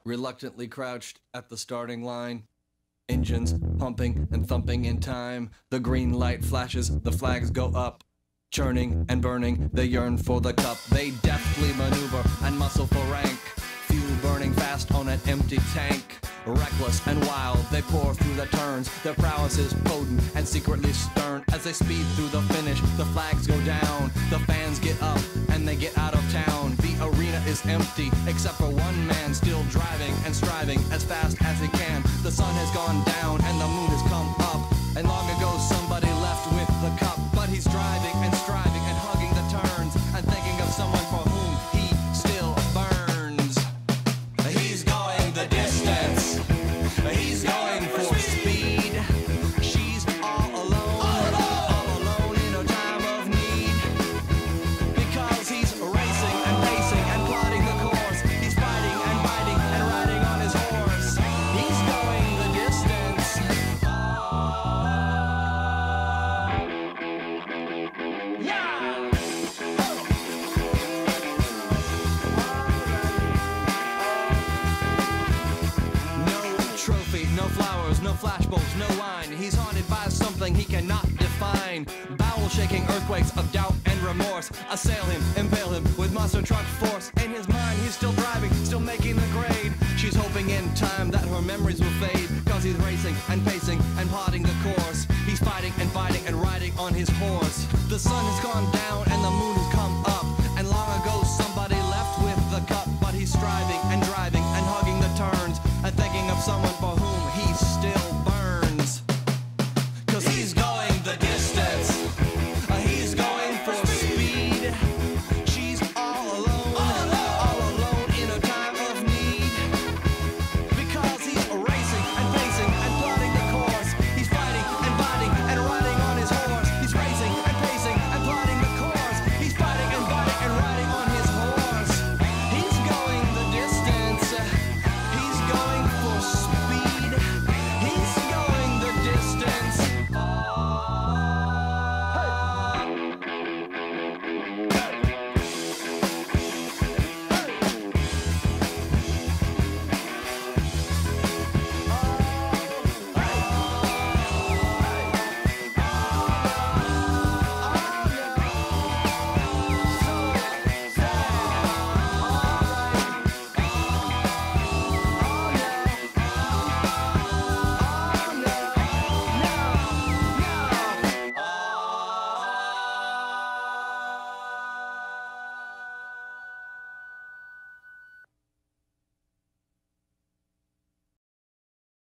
reluctantly crouched at the starting line. Engines pumping and thumping in time. The green light flashes, the flags go up. Churning and burning, they yearn for the cup. They deftly maneuver and muscle for rank. Fuel burning fast on an empty tank. Reckless and wild, they pour through the turns. Their prowess is potent and secretly stern. As they speed through the finish, the flags go down. The fans get up and they get out of town. The arena is empty, except for one man still driving and striving as fast as he can. The sun has gone down and the moon has come up. And long ago somebody left with the cup. But he's driving and striving and hugging the turns and thinking of someone for whom he still burns. He's going the distance. He's going for speed. She's all alone in her time of need. Because he's racing and pacing and plotting the course. He's fighting and biting and riding on his horse. He's going the distance. Yeah! No trophy, no flowers, no flashbulbs, no wine. He's haunted by something he cannot define. Bowel-shaking earthquakes of doubt and remorse assail him, impale him with monster truck force. In his mind, he's still driving, still making the grade. She's hoping in time that her memories will fade. Cause he's racing and pacing and plotting the course. He's fighting and riding on his horse. The sun has gone down